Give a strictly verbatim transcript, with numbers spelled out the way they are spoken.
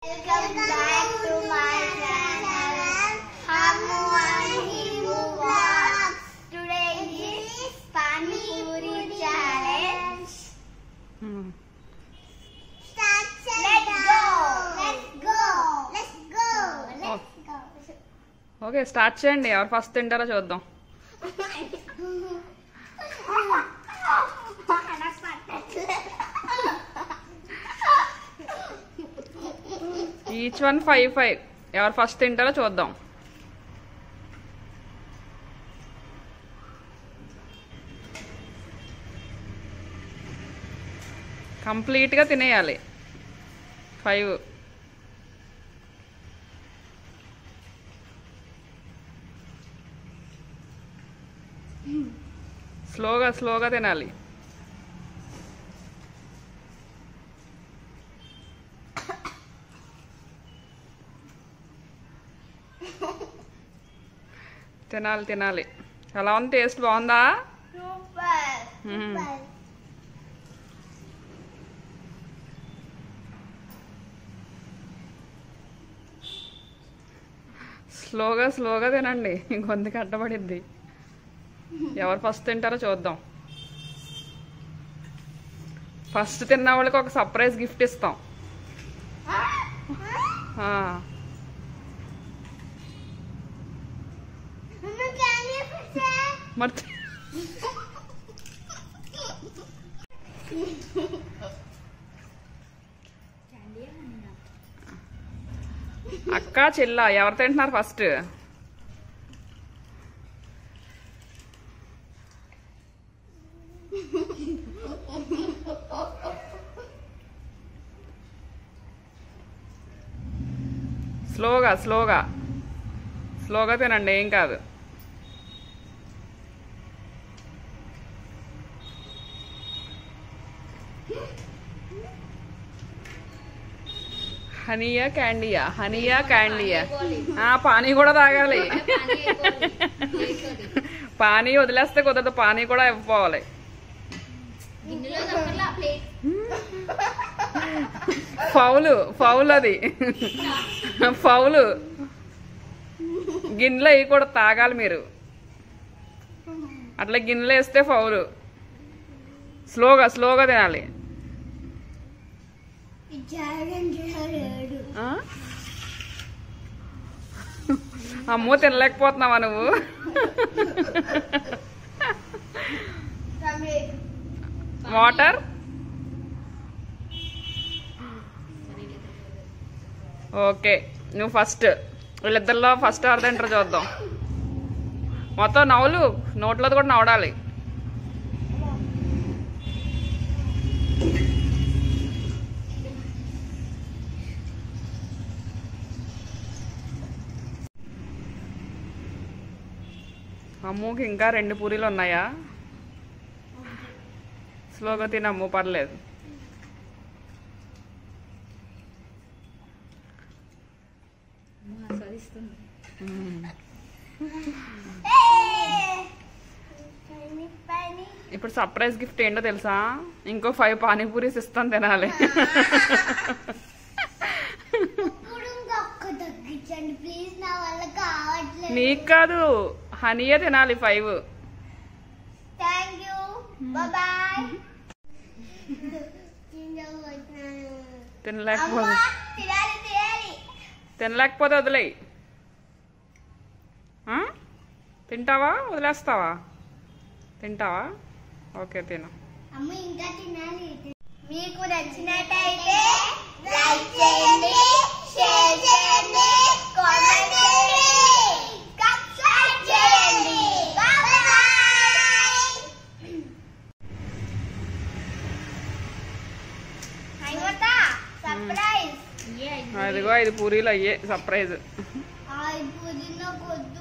Welcome back to my channel, Hamu and Himu Vlogs. Today is Pani Puri challenge. Hmm. Start. Let's go. Let's go. Let's go. Let's go. Okay start చేయండి. ఎవరు first తింటారో చూద్దాం. Each one five five ఎవరు first తింటారో చూద్దాం. కంప్లీట్గా తినేయాలి. Five స్లోగా స్లోగా తినాలి. తినాలి తినాలి. ఎలా ఉంది? టేస్ట్ బాగుందా? Super. స్లోగా స్లోగా తినండి, ఇంకొందికి అడ్డపడిద్ది. ఎవరు ఫస్ట్ తింటారో చూద్దాం. ఫస్ట్ తిన్న వాళ్ళకి ఒక సర్ప్రైజ్ గిఫ్ట్ ఇస్తాం. మరి అక్క చెల్ల ఎవరు తింటున్నారు ఫస్ట్? స్లోగా స్లోగా స్లోగా తినండి, ఏం కాదు. హనీయా క్యాండీయా? హనీయా క్యాండీయా? పానీ కూడా తాగాలి. పానీ వదిలేస్తే కుదరదు, పానీ కూడా ఇవ్వాలి. ఫౌలు ఫౌల్ అది ఫౌలు. గిన్నెలో ఇవి కూడా తాగాలి మీరు. అట్లా గిన్నెలో వేస్తే ఫౌలు. స్లోగా స్లోగా తినాలి. అమ్మో తినలేకపోతున్నావా నువ్వు? వాటర్. ఓకే, నువ్వు ఫస్ట్. వీళ్ళిద్దరిలో ఫస్ట్ ఎవరు తింటారో చూద్దాం. మొత్తం నవ్వులు, నోట్లోది కూడా నవ్వడాలి. అమ్ముకి ఇంకా రెండు పూరీలు ఉన్నాయా? స్లోగా తినమ్ము, పర్లేదు. ఇప్పుడు సర్ప్రైజ్ గిఫ్ట్ ఏంటో తెలుసా? ఇంకో ఫైవ్ పానీపూరీస్ ఇస్తాను, తినాలి. నీకు కాదు, హనీయే తినాలి ఫైవ్. తినలేకపోతే తినలేకపోతే వదిలేయి. తింటావా వదిలేస్తావా? తింటావా? ఓకే తిను. మీకు నచ్చినట్టయితే లైక్ చేయండి, షేర్ చేయండి, కామెంట్ చేయండి, సబ్స్క్రైబ్ చేయండి. Bye bye. అయిపోతా సర్ప్రైజ్. అదిగో ఐదు పూరీలు అయ్యే సర్ప్రైజ్. ఐదు పూరీలో